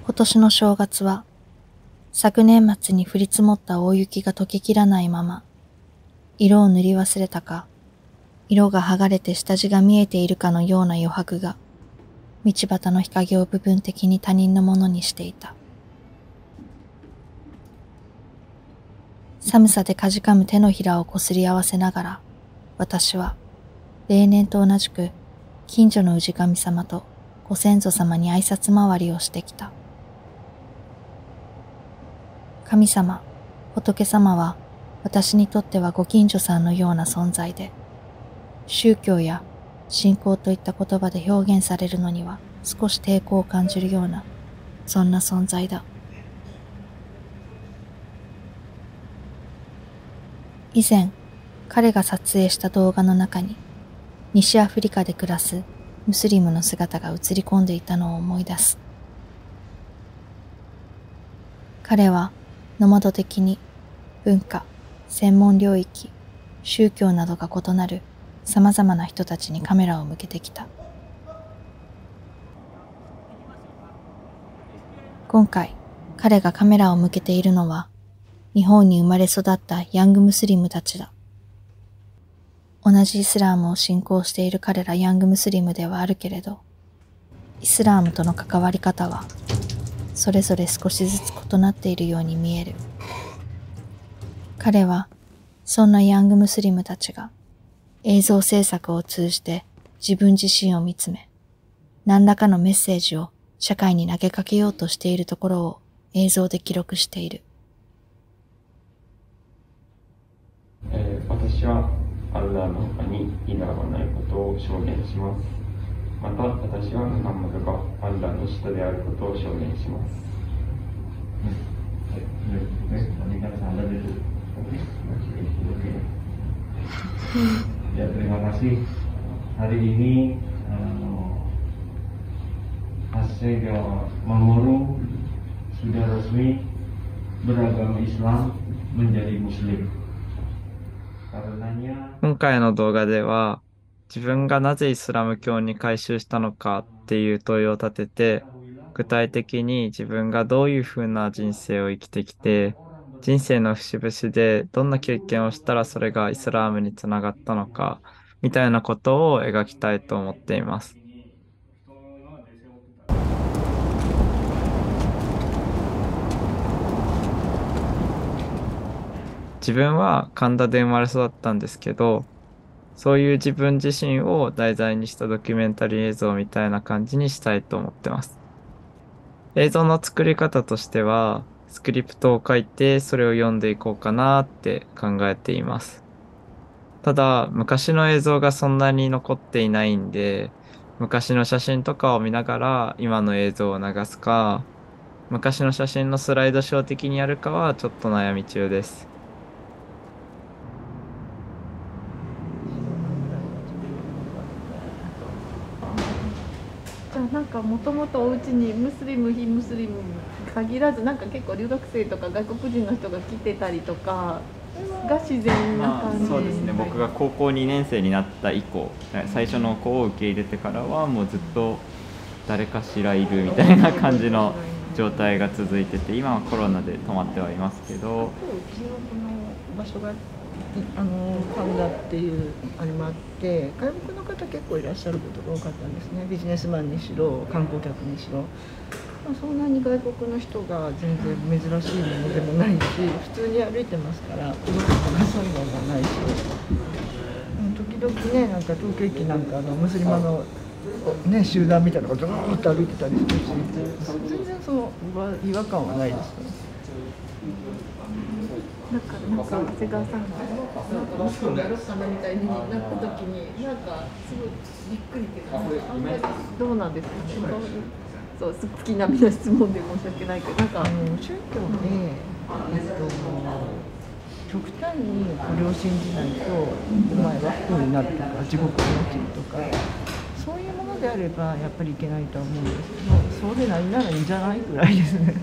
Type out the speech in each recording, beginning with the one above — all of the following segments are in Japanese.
今年の正月は、昨年末に降り積もった大雪が溶けきらないまま、色を塗り忘れたか、色が剥がれて下地が見えているかのような余白が、道端の日陰を部分的に他人のものにしていた。寒さでかじかむ手のひらをこすり合わせながら、私は、例年と同じく、近所の氏神様とご先祖様に挨拶回りをしてきた。神様、仏様は、私にとってはご近所さんのような存在で、宗教や信仰といった言葉で表現されるのには少し抵抗を感じるような、そんな存在だ。以前、彼が撮影した動画の中に、西アフリカで暮らすムスリムの姿が映り込んでいたのを思い出す。彼は、ノマド的に文化、専門領域、宗教などが異なる様々な人たちにカメラを向けてきた。今回、彼がカメラを向けているのは、日本に生まれ育ったヤングムスリムたちだ。同じイスラームを信仰している彼らヤングムスリムではあるけれど、イスラームとの関わり方は、それぞれ少しずつ異なっているように見える。彼は、そんなヤングムスリムたちが映像制作を通じて自分自身を見つめ、何らかのメッセージを社会に投げかけようとしているところを映像で記録している。 私はアッラーの他にイラーはないことを証言します。また私はムハンマドがアッラーの使徒であることを証言します。 Ya, terima kasih. Hari ini Aseg Mamuru sudah resmi beragama Islam menjadi Muslim. 今回の動画では、自分がなぜイスラム教に改宗したのかっていう問いを立てて、具体的に自分がどういうふうな人生を生きてきて、人生の節々でどんな経験をしたらそれがイスラームにつながったのか、みたいなことを描きたいと思っています。自分は神田で生まれ育ったんですけど、そういう自分自身を題材にしたドキュメンタリー映像みたいな感じにしたいと思ってます。映像の作り方としては、スクリプトを書いてそれを読んでいこうかなって考えています。ただ、昔の映像がそんなに残っていないんで、昔の写真とかを見ながら今の映像を流すか、昔の写真のスライドショー的にやるかはちょっと悩み中です。 じゃあなんかもともとお家にムスリム非ムスリム限らずなんか結構留学生とか外国人の人が来てたりとかが自然な感じ、 そうですね。僕が高校2年生になった以降、最初の子を受け入れてからはもうずっと誰かしらいるみたいな感じの状態が続いてて、今はコロナで止まってはいますけど。 うちのこの場所がパンダっていうあれもあって、外国の方結構いらっしゃることが多かったんですね。ビジネスマンにしろ観光客にしろ、そんなに外国の人が全然珍しいものでもないし、普通に歩いてますから孤独とかそういうのもないし、時々ね、なんか東京駅なんかムスリマのね、集団みたいなのがずーっと歩いてたりするし、全然その違和感はないですね。 なんか長谷川さんが息子がやろうかなみたいになった時になんかすごいびっくりっていうか、あんまりどうなんですかね。そう好きなみな質問で申し訳ないけど、なんか宗教で極端にこれを信じないとお前は不幸になるとか地獄に落ちるとか、そういうものであればやっぱりいけないとは思うんですけど、そうでないならいいんじゃないぐらいですね。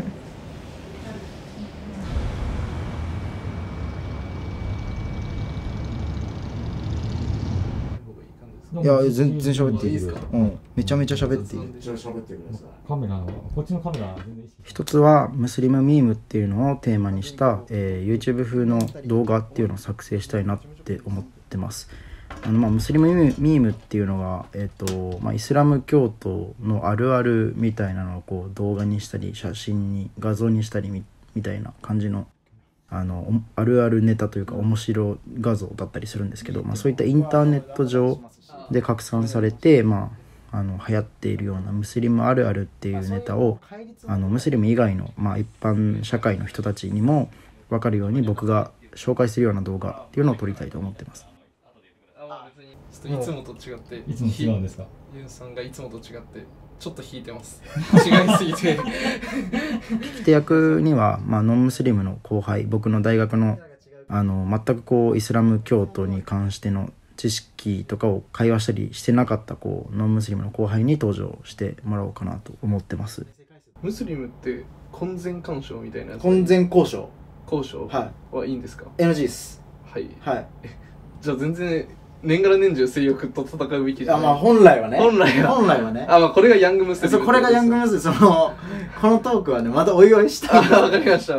いや全然喋っていいよ。めちゃめちゃ喋っていい。 カメラのこっちのカメラ全然。 一つはムスリムミームっていうのをテーマにした、YouTube 風の動画っていうのを作成したいなって思ってます。ムスリムミームっていうのが、イスラム教徒のあるあるみたいなのをこう動画にしたり写真に画像にしたりみたいな感じのあるあるネタというか面白画像だったりするんですけど、そういったインターネット上で拡散されて、流行っているようなムスリムあるあるっていうネタをムスリム以外の、一般社会の人たちにも分かるように僕が紹介するような動画っていうのを撮りたいと思ってます。 いつもと違って、 いつも違うんですか？ ユンさんがいつもと違ってちょっと引いてます。違いすぎて聞き手役には、ノンムスリムの後輩、僕の大学の全くこうイスラム教徒に関しての知識とかを会話したりしてなかったノンムスリムの後輩に登場してもらおうかなと思ってます。 ムスリムって婚前干渉みたいなやつ。 婚前交渉はいいんですか？ NG です。 はい。じゃあ全然年がら年中性欲と戦うべきじゃない。 本来はね。 本来はね。これがヤングムスリム。 これがヤングムスリム。このトークはね、またおいおいしたい。 わかりました。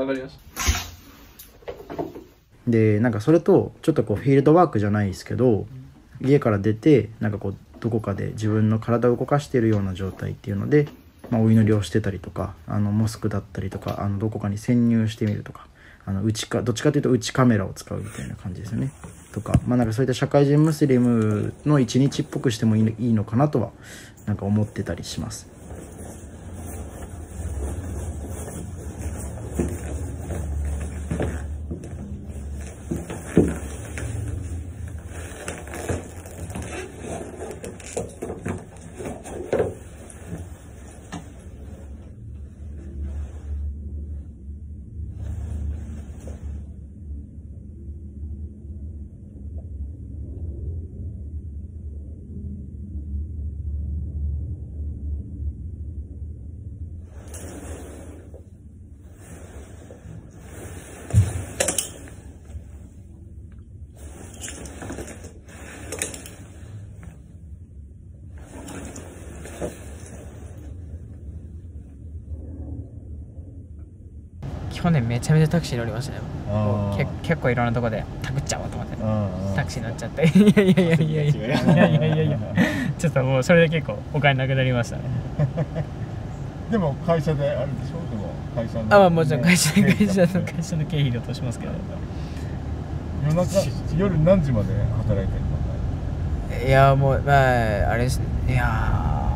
で、それとちょっとフィールドワークじゃないですけど、家から出てどこかで自分の体を動かしているような状態っていうので、お祈りをしてたりとか、モスクだったりとか、どこかに潜入してみるとか、どっちかというと内カメラを使うみたいな感じですよね。とか、そういった社会人ムスリムの一日っぽくしてもいいのかなとは思ってたりします。 去年めちゃめちゃタクシー乗りましたよ。結構いろんなとこでタクっちゃおうと思ってタクシー乗っちゃっていやちょっともうそれで結構お金なくなりましたね。 でも会社であるでしょ。でも会社のもちろん会社の経費で落としますけど。 夜何時まで働いてるの？ いやもうあれですね。いや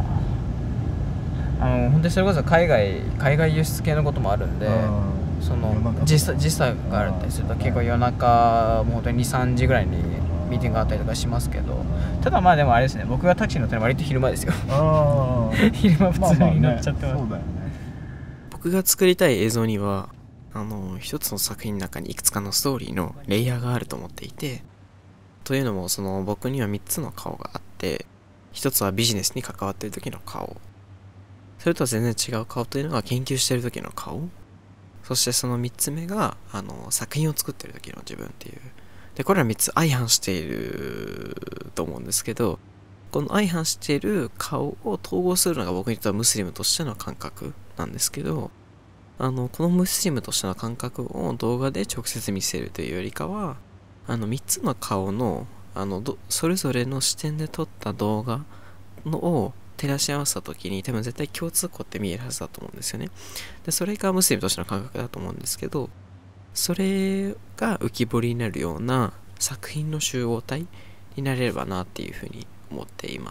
本当にそれこそ海外輸出系のこともあるんで、時差があったりすると結構夜中もう本当に 2,3 時ぐらいにミーティングがあったりとかしますけど、ただでもあれですね、僕がタクシー乗ってるのは割と昼間ですよ。昼間普通に乗っちゃってます。 僕が作りたい映像には一つの作品の中にいくつかのストーリーのレイヤーがあると思っていて、というのも僕には3つの顔があって、一つはビジネスに関わっている時の顔、それとは全然違う顔というのが研究している時の顔、そしてその3つ目が作品を作っている時の自分っていう。でこれら3つ相反していると思うんですけど、この相反している顔を統合するのが僕にとってはムスリムとしての感覚なんですけど、このムスリムとしての感覚を動画で直接見せるというよりかは、3つの顔のそれぞれの視点で撮った動画を照らし合わせた時に多分絶対共通項って見えるはずだと思うんですよね。でそれがムスリムとしての感覚だと思うんですけど、それが浮き彫りになるような作品の集合体になれればなっていうふうに思っています。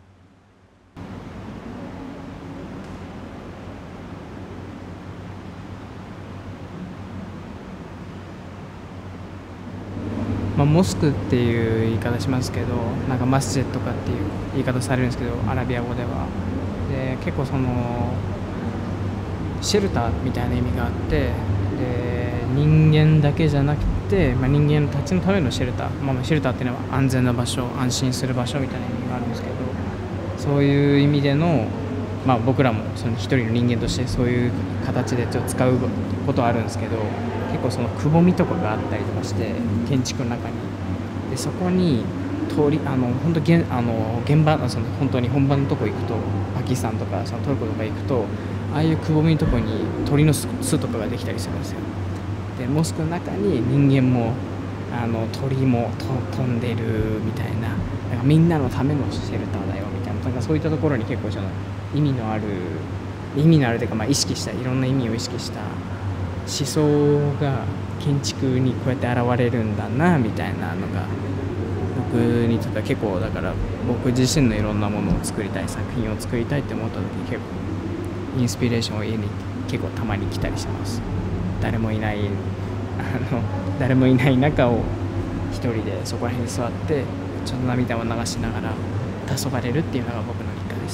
モスクっていう言い方しますけど、マスジェとかっていう言い方されるんですけど、アラビア語では。で結構シェルターみたいな意味があって、で人間だけじゃなくて、人間たちのためのシェルター、シェルターっていうのは安全な場所、安心する場所みたいな意味があるんですけど、そういう意味での、僕らも一人の人間としてそういう形でちょっと使うことはあるんですけど、結構くぼみとかがあったりとかして、建築の中にでそこに本当現場その本当に本番のとこ行くと、パキスタンとかそのトルコとか行くと、ああいうくぼみのとこに鳥の巣とかができたりするんですよ。でモスクの中に人間も鳥も飛んでるみたいな、なんかみんなのためのシェルターだよみたいな、なんかそういったところに結構その意味のあるというか、まあ意識したいろんな意味を意識した思想が建築にこうやって現れるんだなみたいなのが僕にとっては結構、だから僕自身のいろんなものを作りたい、作品を作りたいって思った時に結構インスピレーションを家に結構たまに来たりします。誰もいない中を一人でそこら辺に座ってちょっと涙を流しながら黄昏るっていうのが僕の日課です。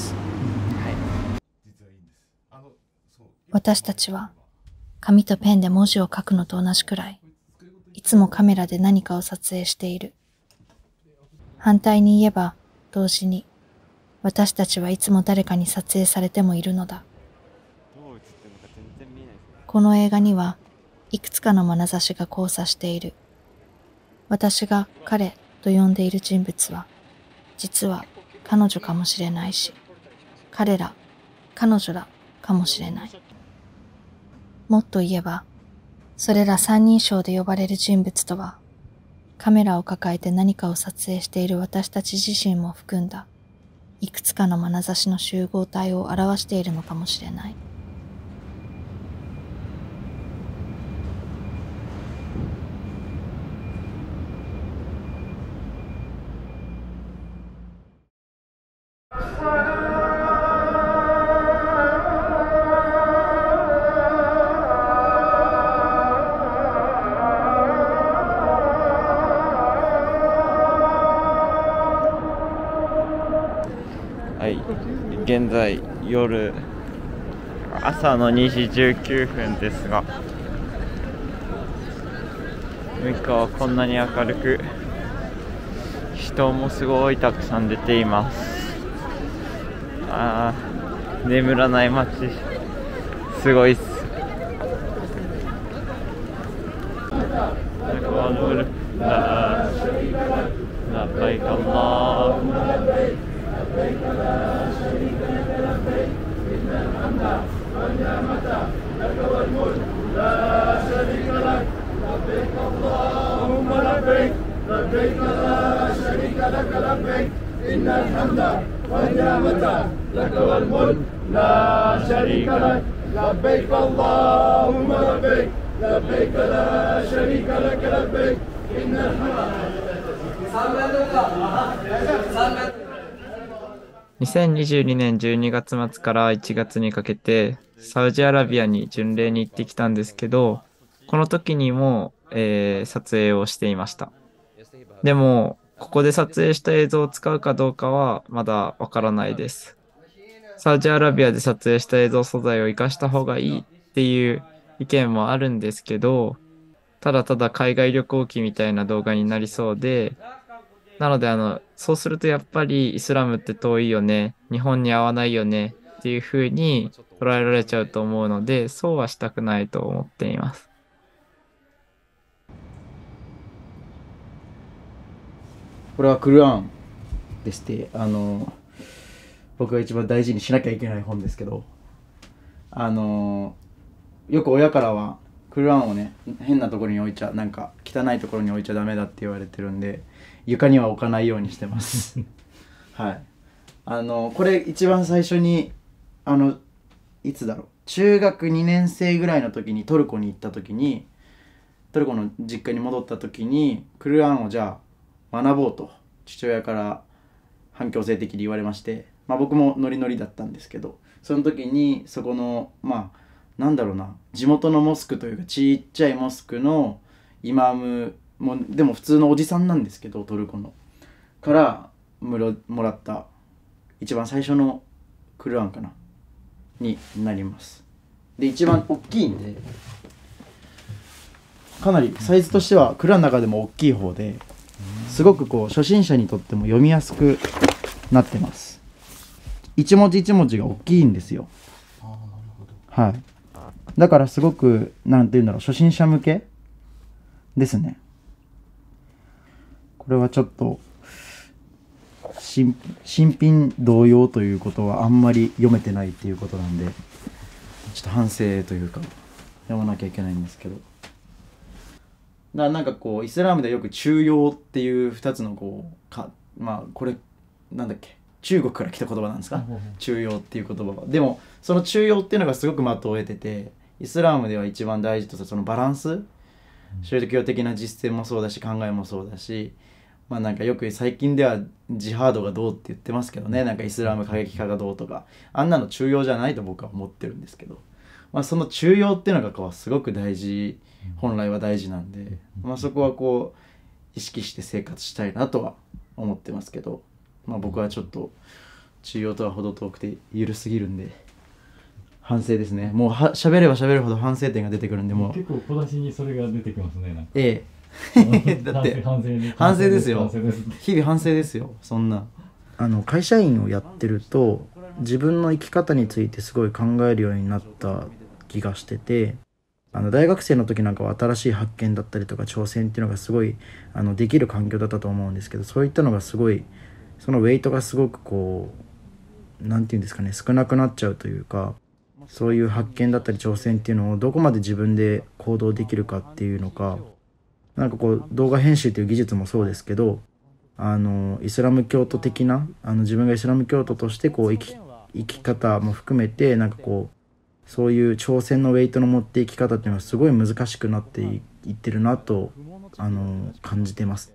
はい、 私たちは紙とペンで文字を書くのと同じくらい、いつもカメラで何かを撮影している。反対に言えば、同時に、私たちはいつも誰かに撮影されてもいるのだ。この映画には、いくつかの眼差しが交差している。私が彼と呼んでいる人物は、実は彼女かもしれないし、彼ら、彼女らかもしれない。もっと言えば、それら三人称で呼ばれる人物とは、カメラを抱えて何かを撮影している私たち自身も含んだ、いくつかの眼差しの集合体を表しているのかもしれない。 はい、現在朝の2時19分ですが、6日はこんなに明るく、人もすごいたくさん出ています。眠らない街、すごいっす。لبيك اللهم لبيك لبيك لا شريك لك لبيك إن الحمد والنعمة لك والملك لا شريك لك لبيك اللهم لبيك لبيك لا شريك لك لبيك إن الحمد والنعمة لك والملك لا شريك لك لبيك اللهم لبيك لبيك لا شريك لك لبيك إن الحمد 2022年12月末から1月にかけてサウジアラビアに巡礼に行ってきたんですけど、この時にも、撮影をしていました。でもここで撮影した映像を使うかどうかはまだわからないです。サウジアラビアで撮影した映像素材を生かした方がいいっていう意見もあるんですけど、ただただ海外旅行記みたいな動画になりそうで、なのでそうするとやっぱりイスラムって遠いよね、日本に合わないよねっていう風に捉えられちゃうと思うので、そうはしたくないと思っています。 これはクルアンでして、僕が一番大事にしなきゃいけない本ですけど、よく親からはクルアンをね、変なところに置いちゃ、なんか汚いところに置いちゃダメだって言われてるんで、床には置かないようにしてますはい。これ一番最初にいつだろう、中学2年生ぐらいの時にトルコに行った時に、トルコの実家に戻った時にクルアンをじゃあ学ぼうと父親から反強制的に言われまして、僕もノリノリだったんですけど、その時にそこのなんだろうな、地元のモスクというかちっちゃいモスクのイマームも、でも普通のおじさんなんですけど、トルコのからもらった一番最初のクルアンかなになります。で一番大きいんで、かなりサイズとしてはクルアンの中でも大きい方で、すごくこう初心者にとっても読みやすくなってます。一文字一文字が大きいんですよ。はい。だからすごくなんていうんだろう、初心者向けですね。これはちょっと新品同様ということはあんまり読めてないっていうことなんで、ちょっと反省というか読まなきゃいけないんですけど、なんかこうイスラームではよく中庸っていう2つのこうまあこれなんだっけ、中国から来た言葉なんですか、中庸っていう言葉は。でもその中庸っていうのがすごく的を得てて、イスラームでは一番大事とさそのバランス、宗教的な実践もそうだし考えもそうだし、まあなんかよく最近ではジハードがどうって言ってますけどね、なんかイスラム過激化がどうとか、あんなの中庸じゃないと僕は思ってるんですけど、まあその中庸っていうのがこうすごく大事、本来は大事なんで、まあそこはこう意識して生活したいなとは思ってますけど、まあ僕はちょっと中庸とは程遠くて緩すぎるんで反省ですね。もう喋れば喋るほど反省点が出てくるんで、もう結構小出しにそれが出てきますね。なんかええだって反省ですよ。日々反省ですよ。そんな会社員をやってると自分の生き方についてすごい考えるようになった気がしてて、大学生の時なんかは新しい発見だったりとか挑戦っていうのがすごいできる環境だったと思うんですけど、そういったのがすごいそのウェイトがすごくこうなんていうんですかね、少なくなっちゃうというか、そういう発見だったり挑戦っていうのをどこまで自分で行動できるかっていうのか、なんかこう動画編集という技術もそうですけど、イスラム教徒的な自分がイスラム教徒としてこう生き方も含めて、なんかこうそういう挑戦のウェイトの持っていき方っていうのはすごい難しくなっていってるなと感じてます。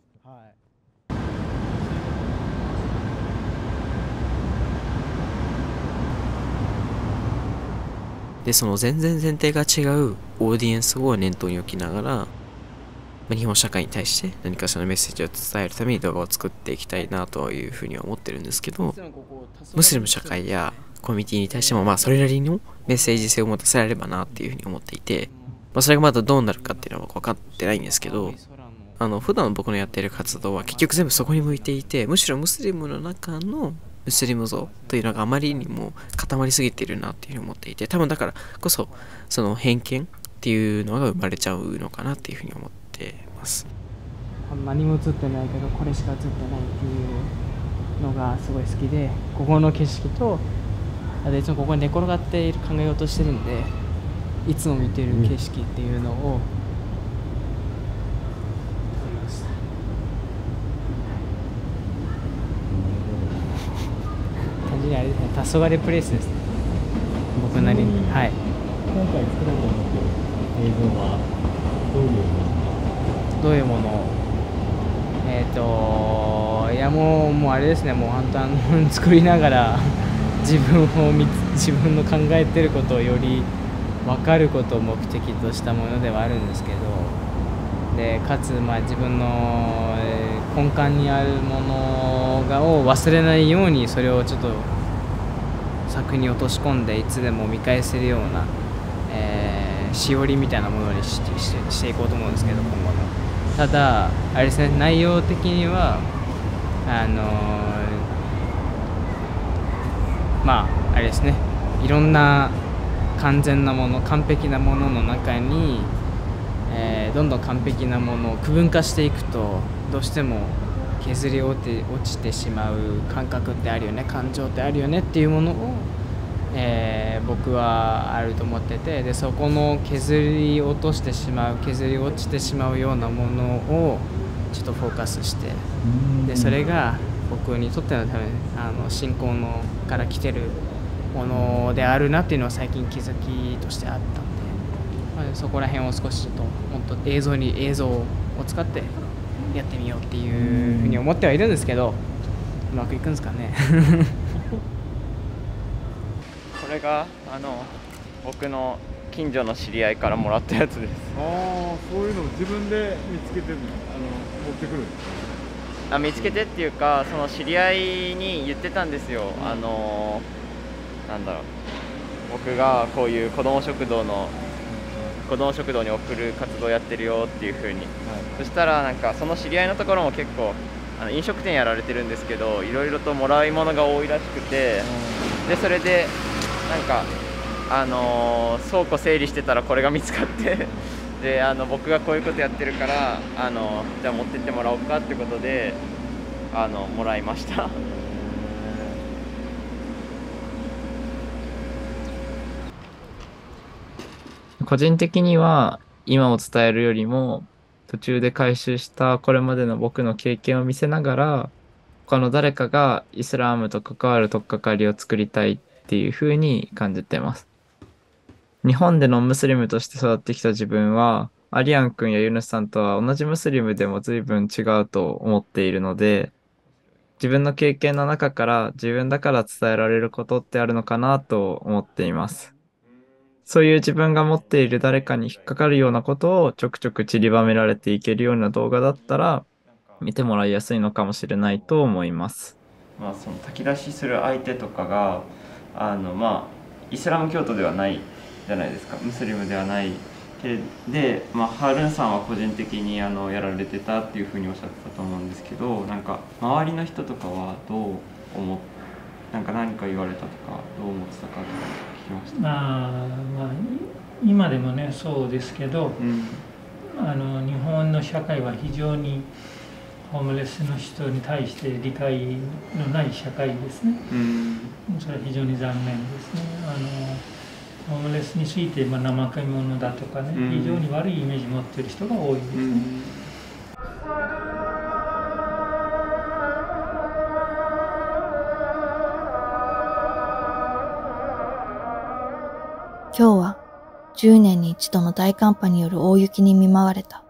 で、その全然前提が違うオーディエンスを念頭に置きながら、日本社会に対して何かしらのメッセージを伝えるために動画を作っていきたいなというふうには思ってるんですけど、ムスリム社会やコミュニティに対してもそれなりのメッセージ性を持たせられればなっていうふうに思っていて、それがまだどうなるかっていうのは分かってないんですけど、普段僕のやっている活動は結局全部そこに向いていて、むしろムスリムの中のムスリム像というのがあまりにも固まりすぎているなっていうふうに思っていて、多分だからこそその偏見っていうのが生まれちゃうのかなっていうふうに思ってます。 何も映ってないけどこれしか映ってないっていうのがすごい好きで、ここの景色といつもここに寝転がっている考えようとしてるんで、いつも見てる景色っていうのを単純にあれですね、黄昏プレイスですね、僕なりに。はい。 今回作ろうと思っている映像はどういうもの？いやもうあれですね、もう本当作りながら自分の考えてることをより分かることを目的としたものではあるんですけど、でかつ自分の根幹にあるものを忘れないように、それをちょっと作品に落とし込んでいつでも見返せるような、しおりみたいなものにしていこうと思うんですけど、今後も。ただあれですね、内容的にはあれですね、いろんな完璧なものの中に、どんどん完璧なものを区分化していくと、どうしても削り落ちてしまう感覚ってあるよね、感情ってあるよねっていうものを、僕はあると思ってて、でそこの削り落ちてしまうようなものをちょっとフォーカスして、でそれが僕にとっての信仰のから来てるものであるなっていうのは最近気づきとしてあったんで、そこら辺を少しちょっともっと映像を使ってやってみようっていうふうに思ってはいるんですけど、うまくいくんですかね。 これが僕の近所の知り合いからもらったやつです。 そういうのを自分で見つけて持ってくるんですか？ 見つけてっていうか、その知り合いに言ってたんですよ。なんだろう、僕がこういう子ども食堂に送る活動やってるよっていう風に、そしたらなんかその知り合いのところも結構飲食店やられてるんですけど、いろいろともらい物が多いらしくて、でそれでなんか倉庫整理してたらこれが見つかってで僕がこういうことやってるからじゃあ持ってってもらおうかってことでもらいました。 個人的には今を伝えるよりも途中で回収したこれまでの僕の経験を見せながら他の誰かがイスラームと関わる取っかかりを作りたいっていう風に感じてます。日本でのムスリムとして育ってきた自分はアリアン君やユヌスさんとは同じムスリムでも随分違うと思っているので、自分の経験の中から自分だから伝えられることってあるのかなと思っています。そういう自分が持っている誰かに引っかかるようなことをちょくちょく散りばめられていけるような動画だったら見てもらいやすいのかもしれないと思います。 その炊き出しする相手とかがイスラム教徒ではないじゃないですか、ムスリムではないで、ハルーンさんは個人的にやられてたっていうふうにおっしゃってたと思うんですけど、なんか周りの人とかはどう思っ何か言われたとかどう思ってたかとか聞きました。 今でもねそうですけど、日本の社会は非常にホームレスの人に対して理解のない社会ですね。それは非常に残念ですね。ホームレスについて怠け者だとかね、非常に悪いイメージを持っている人が多いですね。 今日は10年に一度の大寒波による大雪に見舞われた。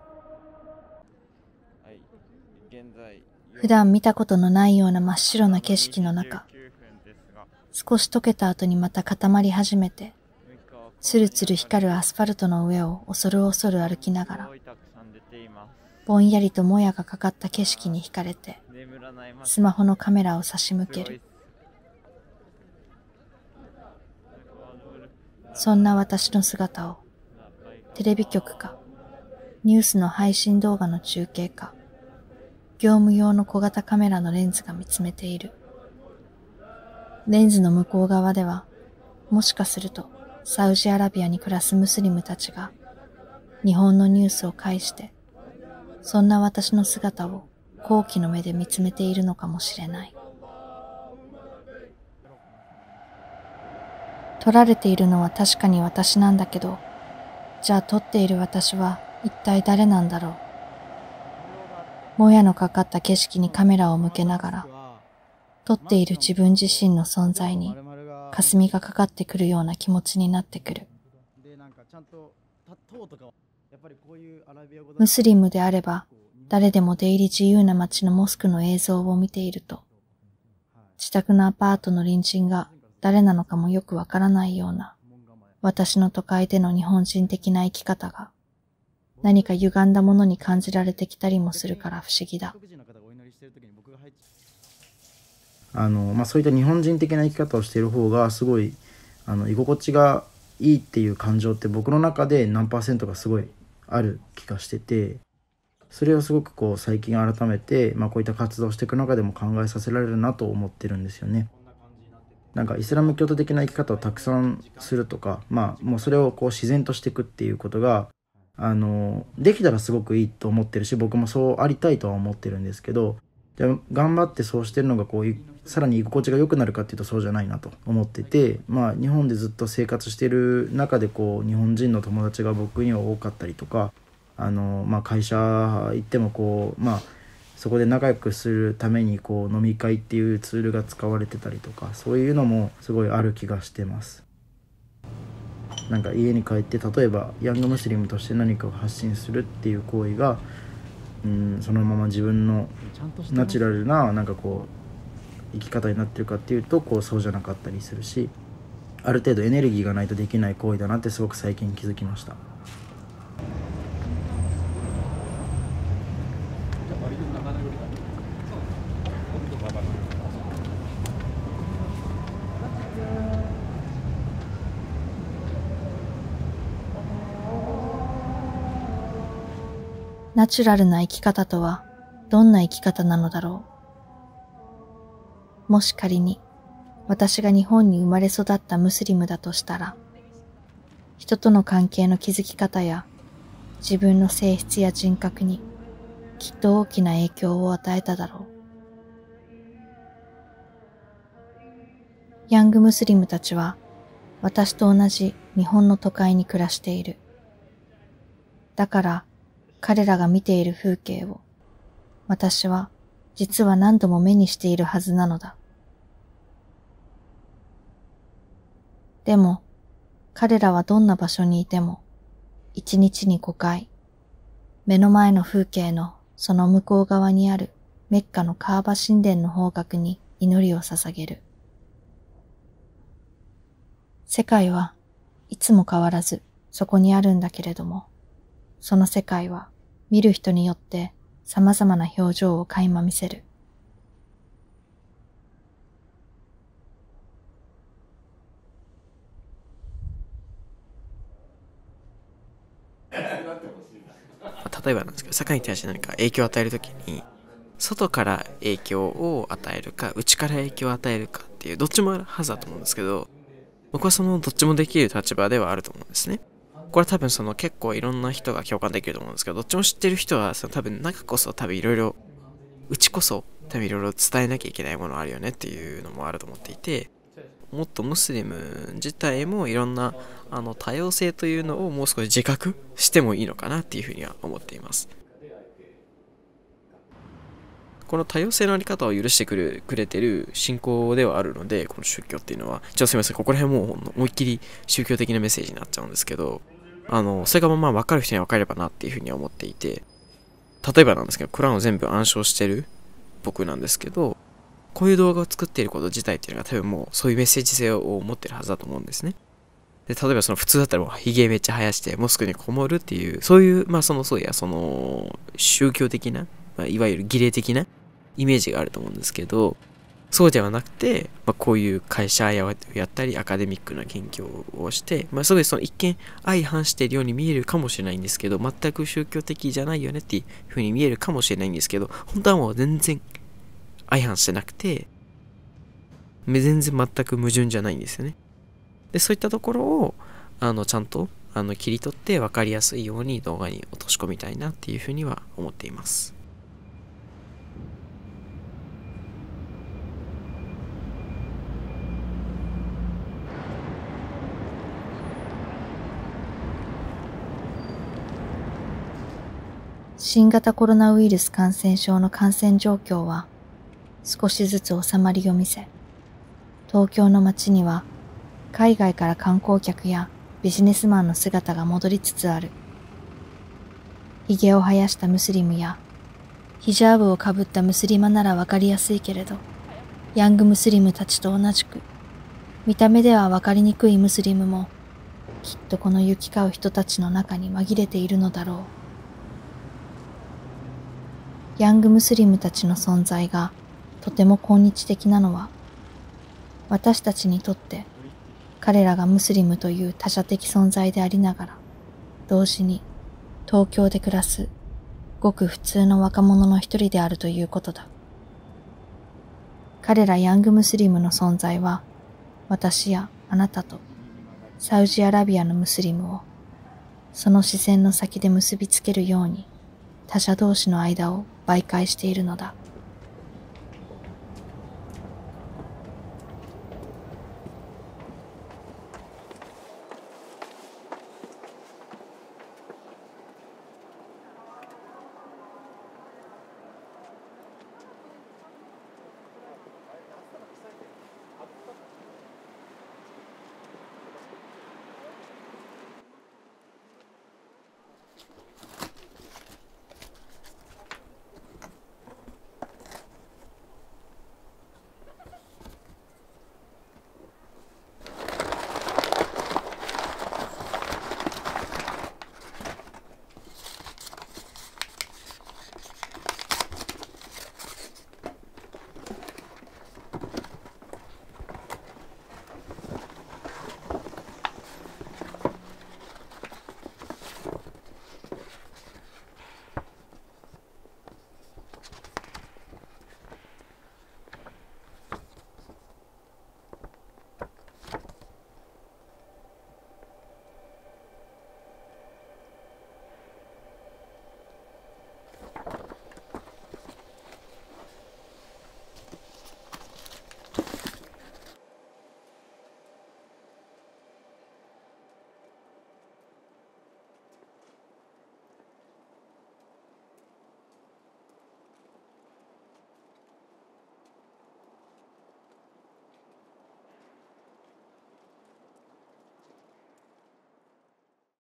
普段見たことのないような真っ白な景色の中、少し溶けた後にまた固まり始めて、つるつる光るアスファルトの上を恐る恐る歩きながら、ぼんやりともやがかかった景色に惹かれて、スマホのカメラを差し向ける。そんな私の姿を、テレビ局か、ニュースの配信動画の中継か、業務用の小型カメラのレンズが見つめている。レンズの向こう側では、もしかするとサウジアラビアに暮らすムスリムたちが、日本のニュースを介して、そんな私の姿を好奇の目で見つめているのかもしれない。撮られているのは確かに私なんだけど、じゃあ撮っている私は一体誰なんだろう。もやのかかった景色にカメラを向けながら、撮っている自分自身の存在に霞がかかってくるような気持ちになってくる。ムスリムであれば、誰でも出入り自由な街のモスクの映像を見ていると、自宅のアパートの隣人が誰なのかもよくわからないような、私の都会での日本人的な生き方が、何か歪んだものに感じられてきたりもするから不思議だ。 そういった日本人的な生き方をしている方がすごい居心地がいいっていう感情って僕の中で何%かすごいある気がしてて、それをすごく最近改めて、こういった活動をしていく中でも考えさせられるなと思ってるんですよね。なんかイスラム教徒的な生き方をたくさんするとか、もうそれを自然としていくっていうことができたらすごくいいと思ってるし、僕もそうありたいとは思ってるんですけど、じゃあ頑張ってそうしてるのがさらに居心地が良くなるかっていうとそうじゃないなと思ってて、日本でずっと生活している中で日本人の友達が僕には多かったりとか、会社行ってもそこで仲良くするために飲み会っていうツールが使われてたりとか、そういうのもすごいある気がしてます。なんか家に帰って例えばヤングムスリムとして何かを発信するっていう行為がそのまま自分のナチュラルな生き方になってるかっていうとそうじゃなかったりするし、ある程度エネルギーがないとできない行為だなってすごく最近気づきました。 ナチュラルな生き方とはどんな生き方なのだろう。もし仮に私が日本に生まれ育ったムスリムだとしたら、人との関係の築き方や自分の性質や人格にきっと大きな影響を与えただろう。 ヤングムスリムたちは私と同じ日本の都会に暮らしている。だから彼らが見ている風景を私は実は何度も目にしているはずなのだ。でも彼らはどんな場所にいても1日に5回目の前の風景のその向こう側にあるメッカのカーバ神殿の方角に祈りを捧げる。世界はいつも変わらずそこにあるんだけれども、その世界は見る人によって様々な表情を垣間見せる。 例えばなんですけど、社会に対して何か影響を与えるときに、外から影響を与えるか、内から影響を与えるかっていう、どっちもあるはずだと思うんですけど、僕はそのどっちもできる立場ではあると思うんですね。これ多分結構いろんな人が共感できると思うんですけど、どっちも知ってる人は多分中こそいろいろ、内こそ多分いろいろ伝えなきゃいけないものあるよねっていうのもあると思っていて、もっとムスリム自体もいろんな多様性というのをもう少し自覚してもいいのかなっていうふうには思っています。この多様性のあり方を許してくれてる信仰ではあるので、この宗教っていうのは、すみません、ここら辺もう思いっきり宗教的なメッセージになっちゃうんですけど、それがまあ分かる人には分かればなっていうふうには思っていて、例えばなんですけど、クラウンを全部暗唱してる僕なんですけど、こういう動画を作っていること自体っていうのが多分もうそういうメッセージ性を持ってるはずだと思うんですね。で、例えば普通だったらヒゲめっちゃ生やしてモスクにこもるっていう、そういう、宗教的な、いわゆる儀礼的なイメージがあると思うんですけど、そうではなくて、こういう会社やったりアカデミックな研究をして、すごい一見相反しているように見えるかもしれないんですけど、全く宗教的じゃないよねっていう風に見えるかもしれないんですけど、本当はもう全然相反してなくて、全然全く矛盾じゃないんですよね。で、そういったところをちゃんと切り取って分かりやすいように動画に落とし込みたいなっていう風には思っています。 新型コロナウイルス感染症の感染状況は少しずつ収まりを見せ、東京の街には海外から観光客やビジネスマンの姿が戻りつつある。髭を生やしたムスリムやヒジャーブをかぶったムスリマならわかりやすいけれど、ヤングムスリムたちと同じく見た目ではわかりにくいムスリムもきっとこの行き交う人たちの中に紛れているのだろう。ヤングムスリムたちの存在がとても今日的なのは、私たちにとって彼らがムスリムという他者的存在でありながら、同時に東京で暮らすごく普通の若者の一人であるということだ。彼らヤングムスリムの存在は、私やあなたとサウジアラビアのムスリムをその視線の先で結びつけるように他者同士の間を媒介しているのだ。